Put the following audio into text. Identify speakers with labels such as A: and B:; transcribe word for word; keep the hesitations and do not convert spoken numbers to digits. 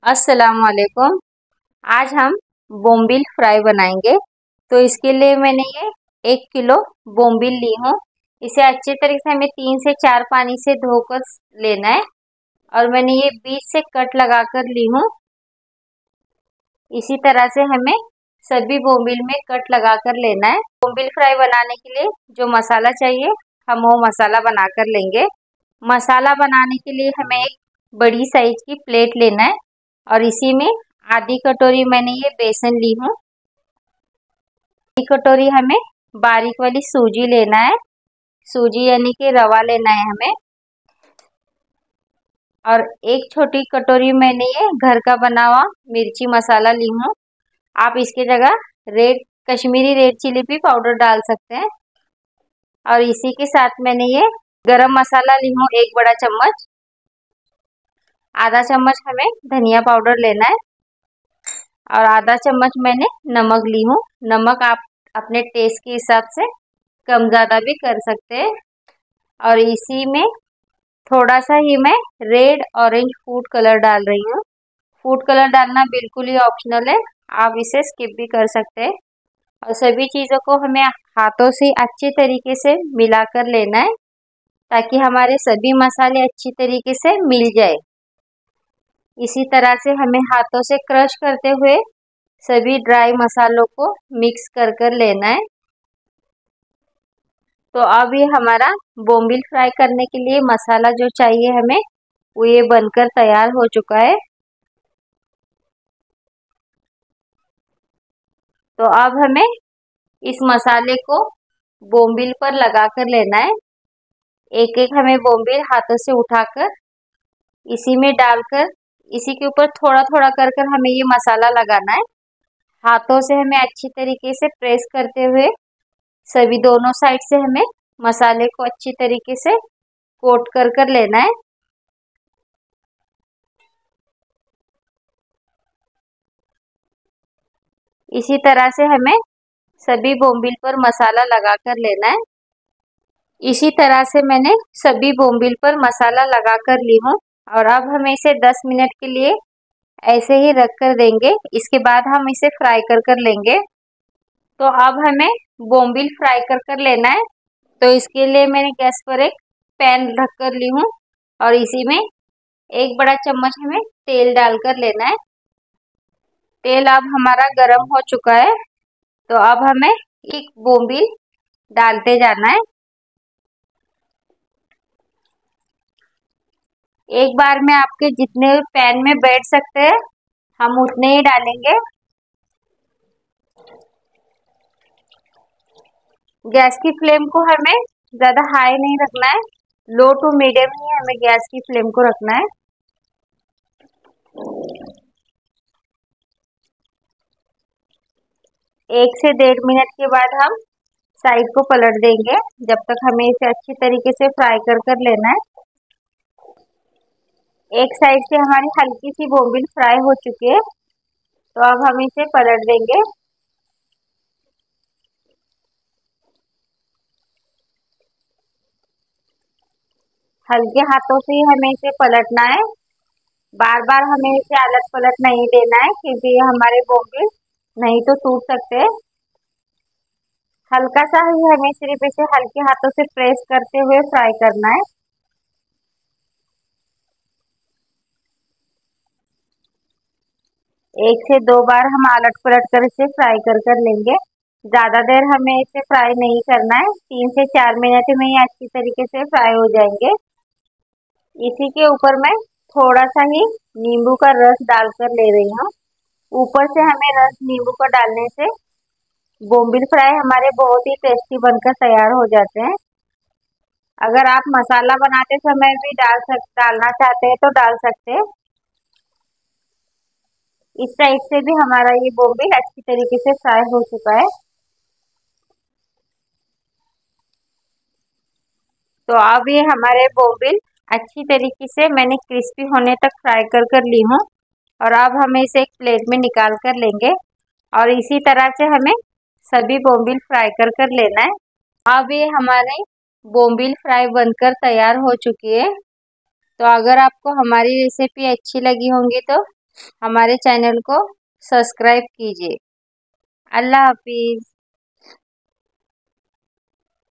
A: अस्सलाम वालेकुम। आज हम बोम्बिल फ्राई बनाएंगे। तो इसके लिए मैंने ये एक किलो बोम्बिल ली हूँ। इसे अच्छे तरीके से हमें तीन से चार पानी से धोकर लेना है और मैंने ये बीच से कट लगाकर ली हूँ। इसी तरह से हमें सभी बोम्बिल में कट लगाकर लेना है। बोम्बिल फ्राई बनाने के लिए जो मसाला चाहिए हम वो मसाला बनाकर लेंगे। मसाला बनाने के लिए हमें एक बड़ी साइज की प्लेट लेना है और इसी में आधी कटोरी मैंने ये बेसन ली हूँ। आधी कटोरी हमें बारीक वाली सूजी लेना है, सूजी यानी कि रवा लेना है हमें। और एक छोटी कटोरी मैंने ये घर का बना हुआ मिर्ची मसाला ली हूँ। आप इसकी जगह रेड कश्मीरी रेड चिली भी पाउडर डाल सकते हैं। और इसी के साथ मैंने ये गरम मसाला ली हूँ एक बड़ा चम्मच। आधा चम्मच हमें धनिया पाउडर लेना है और आधा चम्मच मैंने नमक ली हूँ। नमक आप अपने टेस्ट के हिसाब से कम ज़्यादा भी कर सकते हैं। और इसी में थोड़ा सा ही मैं रेड ऑरेंज फूड कलर डाल रही हूँ। फूड कलर डालना बिल्कुल ही ऑप्शनल है, आप इसे स्किप भी कर सकते हैं। और सभी चीज़ों को हमें हाथों से अच्छे तरीके से मिलाकर लेना है ताकि हमारे सभी मसाले अच्छी तरीके से मिल जाए। इसी तरह से हमें हाथों से क्रश करते हुए सभी ड्राई मसालों को मिक्स कर कर लेना है। तो अब ये हमारा बोम्बिल फ्राई करने के लिए मसाला जो चाहिए हमें वो ये बनकर तैयार हो चुका है। तो अब हमें इस मसाले को बोम्बिल पर लगा कर लेना है। एक एक हमें बोम्बिल हाथों से उठाकर इसी में डालकर इसी के ऊपर थोड़ा थोड़ा कर कर हमें ये मसाला लगाना है। हाथों से हमें अच्छी तरीके से प्रेस करते हुए सभी दोनों साइड से हमें मसाले को अच्छी तरीके से कोट कर कर लेना है। इसी तरह से हमें सभी बोम्बिल पर मसाला लगा कर लेना है। इसी तरह से मैंने सभी बोम्बिल पर मसाला लगा कर ली हूँ और अब हम इसे दस मिनट के लिए ऐसे ही रख कर देंगे। इसके बाद हम इसे फ्राई कर कर लेंगे। तो अब हमें बोम्बिल फ्राई कर कर लेना है। तो इसके लिए मैंने गैस पर एक पैन रख कर ली हूँ और इसी में एक बड़ा चम्मच हमें तेल डालकर लेना है। तेल अब हमारा गर्म हो चुका है। तो अब हमें एक बोम्बिल डालते जाना है। एक बार में आपके जितने पैन में बैठ सकते हैं हम उतने ही डालेंगे। गैस की फ्लेम को हमें ज़्यादा हाई नहीं रखना है, लो टू मीडियम ही हमें गैस की फ्लेम को रखना है। एक से डेढ़ मिनट के बाद हम साइड को पलट देंगे जब तक हमें इसे अच्छी तरीके से फ्राई कर कर लेना है। एक साइड से हमारी हल्की सी बोम्बिल फ्राई हो चुकी है तो अब हम इसे पलट देंगे। हल्के हाथों से ही हमें इसे पलटना है, बार बार हमें इसे अलट पलट नहीं देना है क्योंकि ये हमारे बोम्बिल नहीं तो टूट सकते हैं। हल्का सा ही हमें सिर्फ इसे हल्के हाथों से प्रेस करते हुए फ्राई करना है। एक से दो बार हम अलट पलट कर इसे फ्राई कर कर लेंगे। ज़्यादा देर हमें इसे फ्राई नहीं करना है, तीन से चार मिनट में ये अच्छी तरीके से फ्राई हो जाएंगे। इसी के ऊपर मैं थोड़ा सा ही नींबू का रस डालकर ले रही हूँ। ऊपर से हमें रस नींबू का डालने से बोम्बिल फ्राई हमारे बहुत ही टेस्टी बनकर तैयार हो जाते हैं। अगर आप मसाला बनाते समय भी डाल सक डालना चाहते हैं तो डाल सकते हैं। इस साइड से भी हमारा ये बोम्बिल अच्छी तरीके से फ्राई हो चुका है। तो अब ये हमारे बोम्बिल अच्छी तरीके से मैंने क्रिस्पी होने तक फ्राई कर कर ली हूँ और अब हमें इसे एक प्लेट में निकाल कर लेंगे और इसी तरह से हमें सभी बोम्बिल फ्राई कर कर लेना है। अब ये हमारे बोम्बिल फ्राई बनकर तैयार हो चुकी है। तो अगर आपको हमारी रेसिपी अच्छी लगी होंगी तो हमारे चैनल को सब्सक्राइब कीजिए। अल्लाह हाफिज।